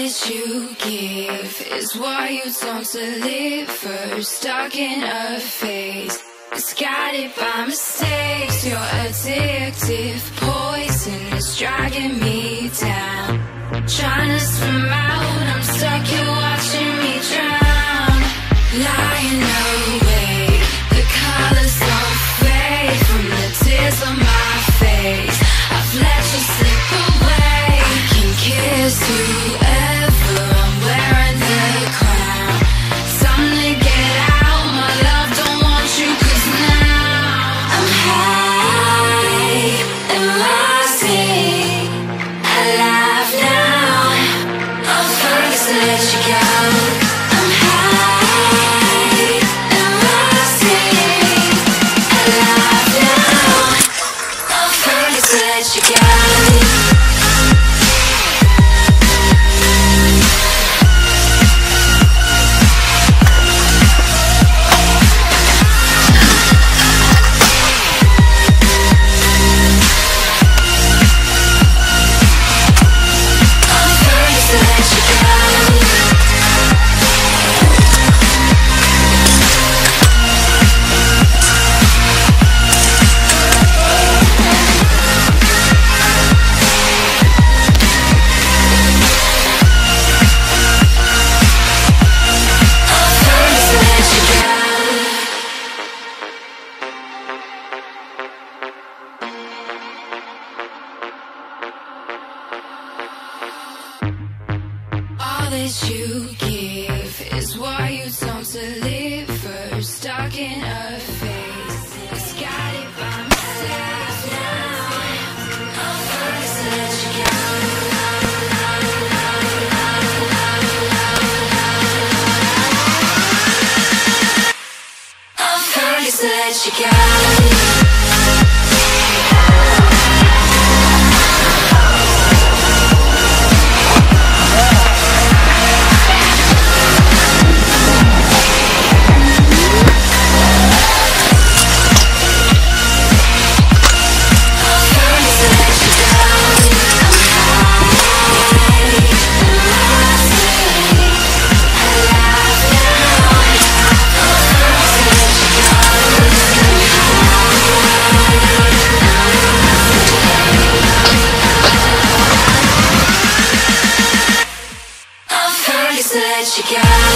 that you give is what you don't deliver. Stuck in a phase, misguided by mistakes. You're addictive, poison is dragging me down. Trying to swim out, I'm stuck here watching me drown. Lying awake, the colors don't fade from the tears on my face. I've let you slip away. I can kiss whoever, I'm wearing the crown. Time to get out, my love, don't want you, 'cause now I'm high and rising, alive now. I'm first to let you go. I'm high and rising, alive now. I'm first to let you go. All that you give is what you don't deliver. Stuck in a phase, misguided by myself now. I'm first to let you go. I'm first to let you go. Let you go.